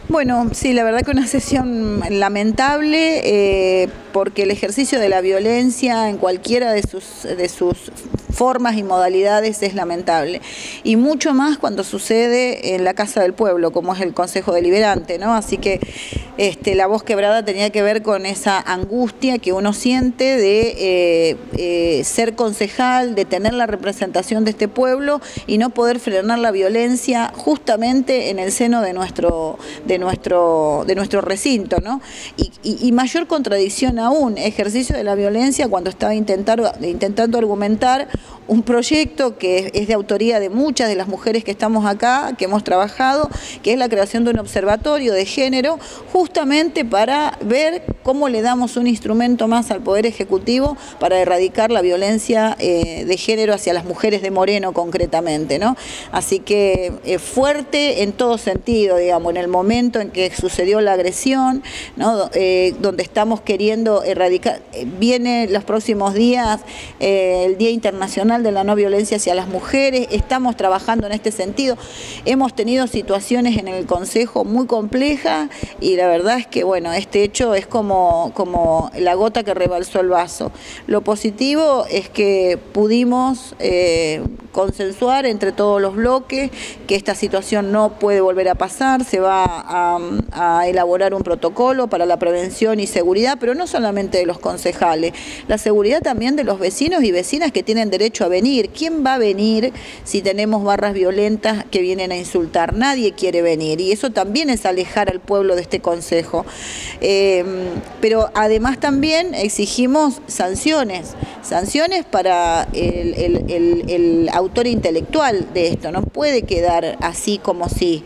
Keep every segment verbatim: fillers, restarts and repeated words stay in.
Bueno, sí, la verdad que una sesión lamentable eh, porque el ejercicio de la violencia en cualquiera de sus, de sus formas y modalidades es lamentable. Y mucho más cuando sucede en la Casa del Pueblo, como es el Consejo Deliberante, ¿no? Así que este, la voz quebrada tenía que ver con esa angustia que uno siente de eh, eh, ser concejal, de tener la representación de este pueblo y no poder frenar la violencia justamente en el seno de nuestro, de nuestro, de nuestro recinto, ¿no? Y, y, y mayor contradicción aún, ejercicio de la violencia cuando estaba intentando, intentando argumentar un proyecto que es de autoría de muchas de las mujeres que estamos acá, que hemos trabajado, que es la creación de un observatorio de género, justamente para ver cómo le damos un instrumento más al Poder Ejecutivo para erradicar la violencia eh, de género hacia las mujeres de Moreno concretamente, ¿no? Así que eh, fuerte en todo sentido, digamos, en el momento en que sucedió la agresión, ¿no? Eh, donde estamos queriendo erradicar, eh, viene los próximos días eh, el Día Internacional de la No Violencia hacia las Mujeres, estamos trabajando en este sentido, hemos tenido situaciones en el Consejo muy complejas y la verdad es que bueno, este hecho es como, como la gota que rebalsó el vaso. Lo positivo es que pudimos eh, consensuar entre todos los bloques que esta situación no puede volver a pasar, se va a, a elaborar un protocolo para la prevención y seguridad, pero no solamente de los concejales, la seguridad también de los vecinos y vecinas que tienen derecho a venir. ¿Quién va a venir si tenemos barras violentas que vienen a insultar? Nadie quiere venir y eso también es alejar al pueblo de este consejo. Eh, pero además también exigimos sanciones, sanciones para el, el, el, el autor intelectual de esto, no puede quedar así como si.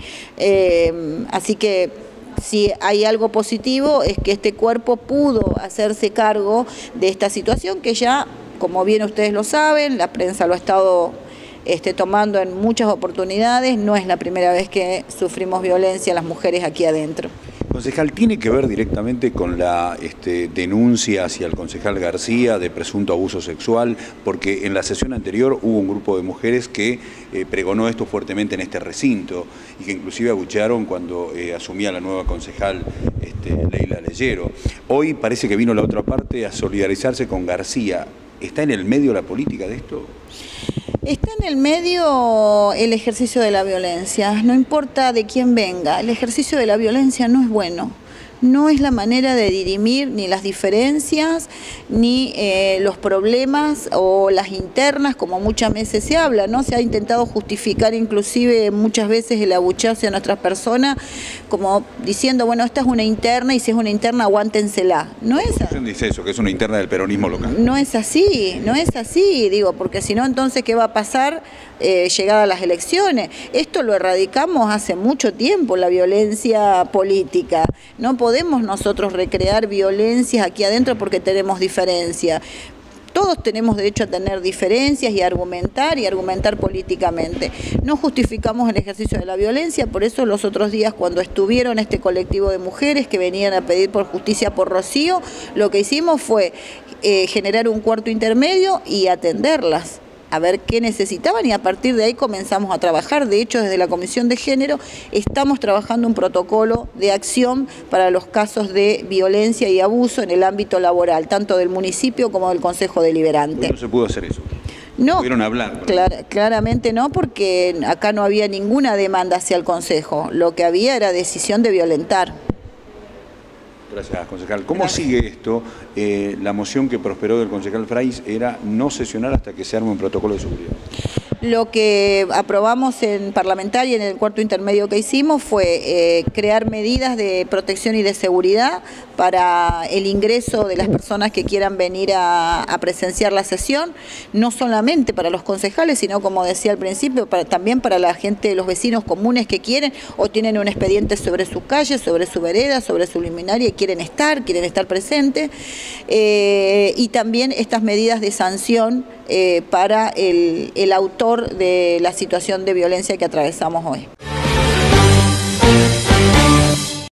Eh, así que si hay algo positivo es que este cuerpo pudo hacerse cargo de esta situación que ya, como bien ustedes lo saben, la prensa lo ha estado este, tomando en muchas oportunidades, no es la primera vez que sufrimos violencia las mujeres aquí adentro. Concejal, ¿tiene que ver directamente con la este, denuncia hacia el concejal García de presunto abuso sexual? Porque en la sesión anterior hubo un grupo de mujeres que eh, pregonó esto fuertemente en este recinto y que inclusive abuchearon cuando eh, asumía la nueva concejal este, Leila Leyero. Hoy parece que vino la otra parte a solidarizarse con García. ¿Está en el medio la política de esto? Está en el medio el ejercicio de la violencia, no importa de quién venga, el ejercicio de la violencia no es bueno. No es la manera de dirimir ni las diferencias, ni eh, los problemas o las internas, como muchas veces se habla, ¿no? Se ha intentado justificar inclusive muchas veces el abucheo hacia nuestras personas, como diciendo, bueno, esta es una interna y si es una interna, aguántensela. No es así. Dice eso, que es una interna del peronismo local. No es así, no es así, digo, porque si no, entonces, ¿qué va a pasar eh, llegada a las elecciones? Esto lo erradicamos hace mucho tiempo, la violencia política. No podemos nosotros recrear violencias aquí adentro porque tenemos diferencia. Todos tenemos derecho a tener diferencias y a argumentar y argumentar políticamente. No justificamos el ejercicio de la violencia, por eso los otros días cuando estuvieron este colectivo de mujeres que venían a pedir por justicia por Rocío, lo que hicimos fue eh, generar un cuarto intermedio y atenderlas, a ver qué necesitaban y a partir de ahí comenzamos a trabajar. De hecho, desde la Comisión de Género estamos trabajando un protocolo de acción para los casos de violencia y abuso en el ámbito laboral, tanto del municipio como del Consejo Deliberante. ¿No se pudo hacer eso? No, ¿Pudieron hablar? Clar, claramente no, porque acá no había ninguna demanda hacia el Consejo, lo que había era decisión de violentar. Gracias, concejal. ¿Cómo Gracias. sigue esto? Eh, la moción que prosperó del concejal Fraiz era no sesionar hasta que se arme un protocolo de seguridad. Lo que aprobamos en parlamentaria en el cuarto intermedio que hicimos fue eh, crear medidas de protección y de seguridad para el ingreso de las personas que quieran venir a, a presenciar la sesión, no solamente para los concejales, sino como decía al principio, para, también para la gente, los vecinos comunes que quieren o tienen un expediente sobre su calle, sobre su vereda, sobre su luminaria y quieren estar, quieren estar presentes, eh, y también estas medidas de sanción eh, para el, el autor de la situación de violencia que atravesamos hoy.